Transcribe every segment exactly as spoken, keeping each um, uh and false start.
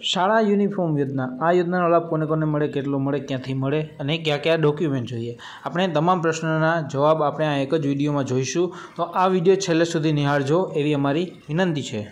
શાળા યુનિફોર્મ યોજના આ યોજનાનો લાભ કોને કોને મળે, કેટલો મળે, ક્યાંથી મળે અને કયા કયા ડોક્યુમેન્ટ જોઈએ, આપણે તમામ પ્રશ્નોના જવાબ આપણે આ એક જ વિડીયોમાં જોઈશું। તો આ વિડીયો છેલ્લે સુધી નિહાળજો એવી અમારી વિનંતી છે।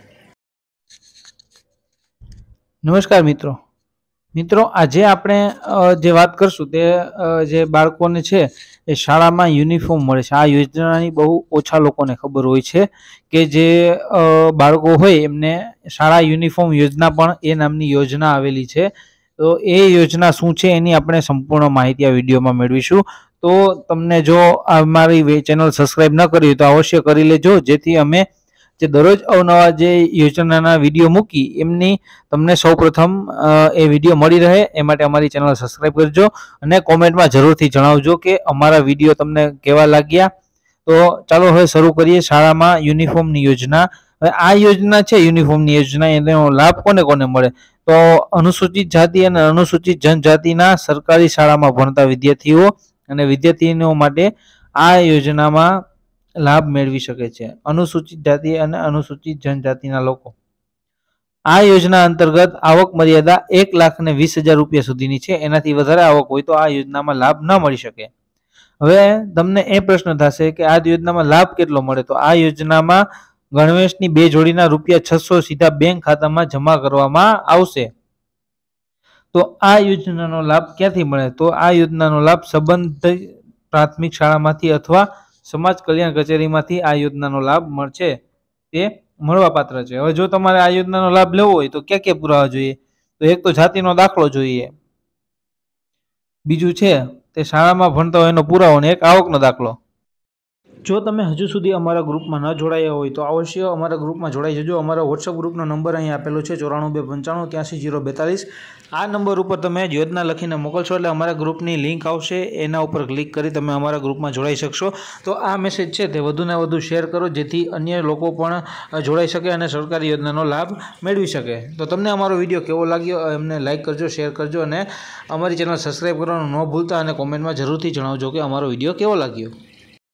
નમસ્કાર મિત્રો મિત્રો આજે આપણે જે વાત કરશું તે જે બાળકોને છે એ શાળામાં યુનિફોર્મ મળે છે। આ યોજનાની બહુ ઓછા લોકોને ખબર હોય છે કે જે બાળકો હોય એમને શાળા યુનિફોર્મ યોજના પણ એ નામની યોજના આવેલી છે। તો એ યોજના શું છે એની આપણે સંપૂર્ણ માહિતી આ વિડીયોમાં મેળવીશું। તો તમને જો અમારી ચેનલ સબસ્ક્રાઈબ ન કરી તો અવશ્ય કરી લેજો, જેથી અમે જે દરરોજ અવનવા જે યોજનાના વિડીયો મૂકી એમની તમને સૌપ્રથમ એ વિડીયો મળી રહે એ માટે અમારી ચેનલ સબસ્ક્રાઈબ કરજો અને કોમેન્ટમાં જરૂરથી જણાવજો કે અમારા વિડીયો તમને કેવા લાગ્યા। તો ચાલો હવે શરૂ કરીએ શાળામાં યુનિફોર્મની યોજના। હવે આ યોજના છે યુનિફોર્મની યોજના, એનો લાભ કોને કોને મળે? તો અનુસૂચિત જાતિ અને અનુસૂચિત જનજાતિના સરકારી શાળામાં ભણતા વિદ્યાર્થીઓ અને વિદ્યાર્થીનીઓ માટે આ યોજનામાં લાભ મેળવી શકે છે। અનુસૂચિત જાતિ અને અનુસૂચિત જનજાતિના લોકો આ યોજના અંતર્ગત આવક મર્યાદા એક લાખ ને વીસ હજાર રૂપિયા સુધીની છે। એનાથી વધારે આવક હોય તો આ યોજનામાં લાભ ન મળી શકે। હવે તમને એ પ્રશ્ન થશે કે આ યોજનામાં લાભ કેટલો મળે? તો આ યોજનામાં ગણવેશની બે જોડીના રૂપિયા છસો સીધા બેંક ખાતામાં જમા કરવામાં આવશે। તો આ યોજનાનો લાભ ક્યાંથી મળે? તો આ યોજનાનો લાભ સંબંધિત પ્રાથમિક શાળામાંથી અથવા સમાજ કલ્યાણ કચેરીમાંથી આ યોજનાનો લાભ મળશે તે મળવાપાત્ર છે। હવે જો તમારે આ યોજનાનો લાભ લેવો હોય તો ક્યાં ક્યાં પુરાવા જોઈએ? તો એક તો જાતિનો દાખલો જોઈએ, બીજું છે તે શાળામાં ભણતા હોય એનો પુરાવો અને એક આવકનો દાખલો। જો તમે હજુ સુધી અમારા ગ્રુપમાં ન જોડાયા હોય તો અવશ્ય અમારા ગ્રુપમાં જોડાઈ જજો। અમારા વોટ્સઅપ ગ્રુપનો નંબર અહીં આપેલો છે ચોરાણું બે પંચાણું ત્યાંસી જીરો બેતાલીસ। આ નંબર ઉપર તમે યોજના લખીને મોકલશો એટલે અમારા ગ્રુપની લિંક આવશે, એના ઉપર ક્લિક કરી તમે અમારા ગ્રુપમાં જોડાઈ શકશો। તો આ મેસેજ છે તે વધુને વધુ શેર કરો જેથી અન્ય લોકો પણ જોડાઈ શકે અને સરકારી યોજનાનો લાભ મેળવી શકે। તો તમને અમારો વિડીયો કેવો લાગ્યો એમને લાઇક કરજો, શેર કરજો અને અમારી ચેનલ સબસ્ક્રાઈબ કરવાનું ન ભૂલતા અને કોમેન્ટમાં જરૂરથી જણાવજો કે અમારો વિડીયો કેવો લાગ્યો।